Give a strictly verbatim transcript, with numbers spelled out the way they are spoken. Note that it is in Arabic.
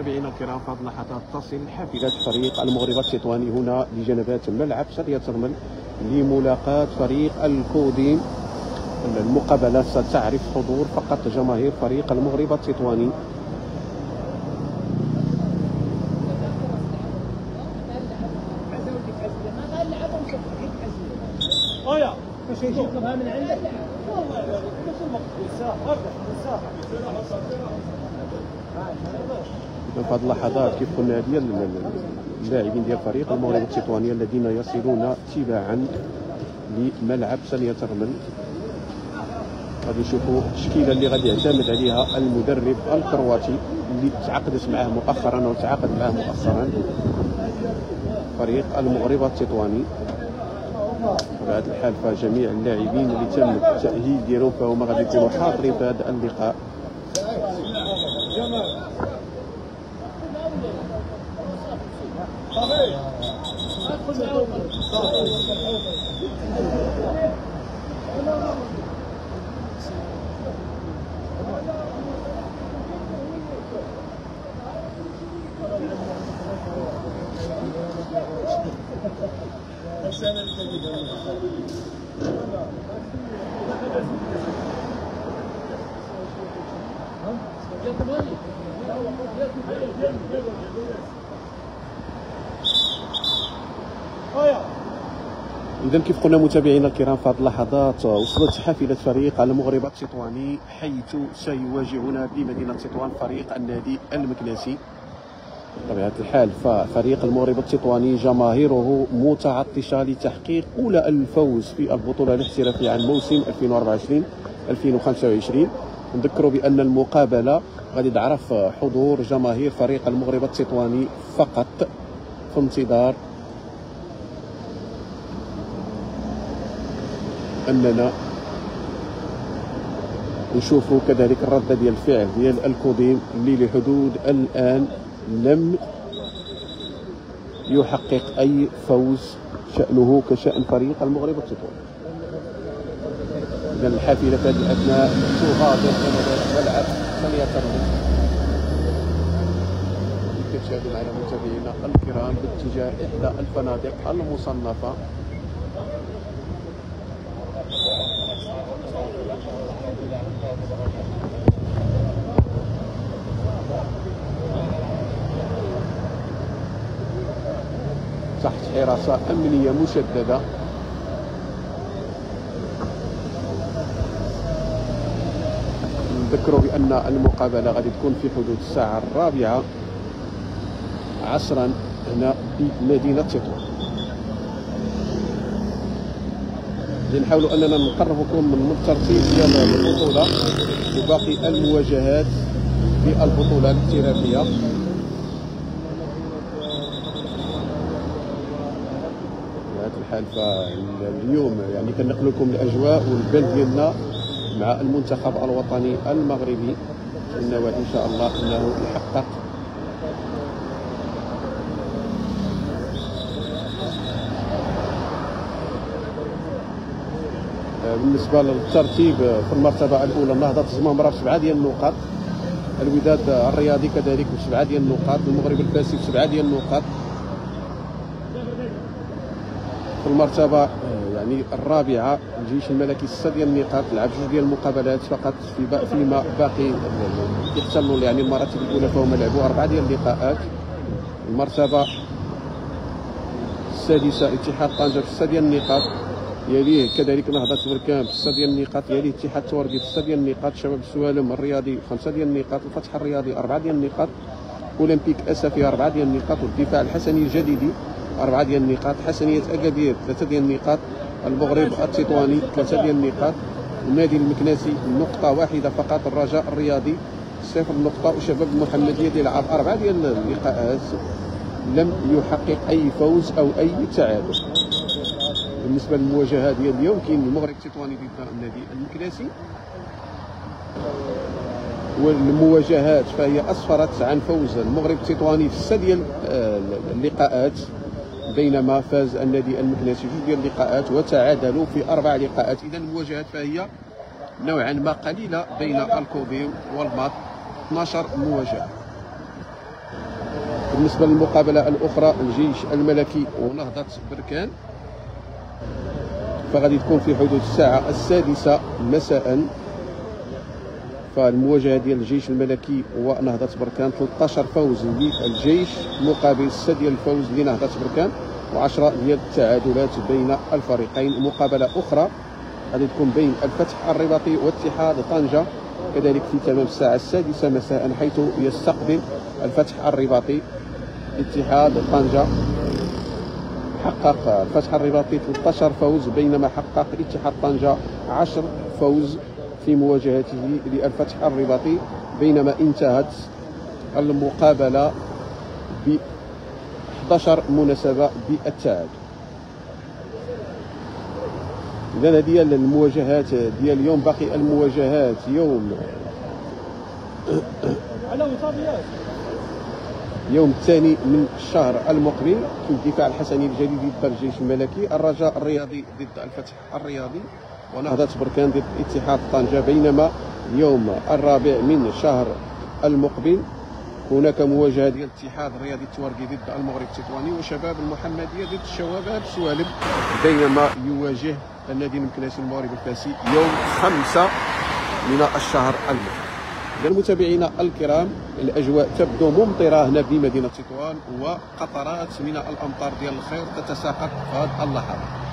متابعينا الكرام، في هذه اللحظات تصل حافلة فريق المغرب التطواني هنا لجنبات ملعب سرية ترمل لملاقاة فريق الكوديم. المقابلة ستعرف حضور فقط جماهير فريق المغرب التطواني. في هذه اللحظات كيف قلنا هذه اللاعبين ديال فريق المغرب التطواني الذين يصلون تباعا لملعب سرية ترمل. غادي نشوفوا التشكيله اللي غادي يعتمد عليها المدرب الكرواتي اللي تعاقدت معه مؤخرا او تعاقد معه مؤخرا فريق المغرب التطواني. بهذا الحال فجميع اللاعبين اللي تم التأهيل ديالهم فهما غادي يكونوا حاضرين في هذا اللقاء. إذا كيف قلنا متابعينا الكرام، في هذه اللحظات وصلت حافلة فريق المغرب التطواني حيث سيواجهنا بمدينة تطوان فريق النادي المكناسي. بطبيعة الحال ففريق المغرب التطواني جماهيره متعطشة لتحقيق أولى الفوز في البطولة الاحترافية عن موسم ألفين وأربعة وعشرين ألفين وخمسة وعشرين. نذكروا بأن المقابلة غادي تعرف حضور جماهير فريق المغرب التطواني فقط في انتظار أننا نشوفوا كذلك الردة ديال الفعل ديال الكوديم اللي لحدود الآن لم يحقق أي فوز شأنه كشأن فريق المغرب التطواني. إذا الحافلة في هذه الأثناء تغادر ملعب سرية ترمل. كتشاهدوا معنا متابعينا الكرام باتجاه إحدى الفنادق المصنفة. تحت حراسة أمنية مشددة. نذكروا بأن المقابلة غادي تكون في حدود الساعة الرابعة عصرا هنا بمدينة تطوان. نحاولوا أننا نقربكم من الترتيب ديال البطولة وباقي المواجهات في البطولة الاحترافية. الحال فاليوم يعني كنقل لكم الاجواء والبال ديالنا مع المنتخب الوطني المغربي. النواة ان شاء الله انه يحقق بالنسبه للترتيب في المرتبه الاولى نهضه الزمامره بسبعه ديال النقاط، الوداد الرياضي كذلك بسبعه ديال النقاط، المغرب الفاسي بسبعه ديال النقاط. في المرتبة يعني الرابعة الجيش الملكي ستة ديال النقاط، لعب جوج ديال المقابلات فقط في فيما باقي يحتلوا يعني المراتب الأولى فهم لعبوا أربعة ديال اللقاءات. المرتبة السادسة اتحاد طنجة بستة ديال النقاط، يليه كذلك نهضة بركان بستة ديال النقاط، يليه اتحاد توربي بستة ديال النقاط، شباب السوالم الرياضي خمسة ديال النقاط، الفتح الرياضي أربعة ديال النقاط، أولمبيك أسفي أربعة ديال النقاط، والدفاع الحسني الجديدي أربعة ديال النقاط، حسنية أكادير ثلاثة ديال النقاط، المغرب التطواني ثلاثة ديال النقاط، النادي المكناسي نقطة واحدة فقط، الرجاء الرياضي صفر نقطة، وشباب المحمدية تيلعب أربعة ديال اللقاءات لم يحقق أي فوز أو أي تعادل. بالنسبة للمواجهة ديال اليوم كاين المغرب التطواني ضد النادي المكناسي، والمواجهات فهي أسفرت عن فوز المغرب التطواني في ستة ديال اللقاءات، بينما فاز النادي المكناسي جوج ديال اللقاءات وتعادلوا في أربع لقاءات. إذا المواجهات فهي نوعا ما قليلة بين الكوديم والماط، اثناش مواجهة. بالنسبه للمقابله الاخرى الجيش الملكي ونهضه بركان، فغادي تكون في حدود الساعه السادسه مساء. فالمواجهه ديال الجيش الملكي ونهضه بركان ثلاثة عشر فوز للجيش مقابل ستة ديال الفوز لنهضه بركان وعشرة ديال التعادلات بين الفريقين. مقابله اخرى غادي تكون بين الفتح الرباطي واتحاد طنجة كذلك في تمام الساعه السادسه مساء، حيث يستقبل الفتح الرباطي اتحاد طنجة. حقق الفتح الرباطي ثلاثة عشر فوز بينما حقق اتحاد طنجة عشرة فوز في مواجهته للفتح الرباطي، بينما انتهت المقابله ب إحدى عشرة مناسبه بالتعادل. إذا هذه المواجهات ديال اليوم. باقي المواجهات يوم يوم الثاني من الشهر المقبل في الدفاع الحسني الجديد ضد الجيش الملكي، الرجاء الرياضي ضد الفتح الرياضي، ونهضة بركان ضد اتحاد طنجة. بينما اليوم الرابع من الشهر المقبل هناك مواجهة ديال الاتحاد الرياضي التوارقي ضد المغرب التطواني، وشباب المحمدية ضد الشباب سوالب، بينما يواجه النادي المكناسي المغرب الفاسي يوم خمسة من الشهر المقبل. إذا متابعينا الكرام، الأجواء تبدو ممطرة هنا بمدينة تطوان، وقطرات من الأمطار ديال الخير تتساقط في هذه اللحظة.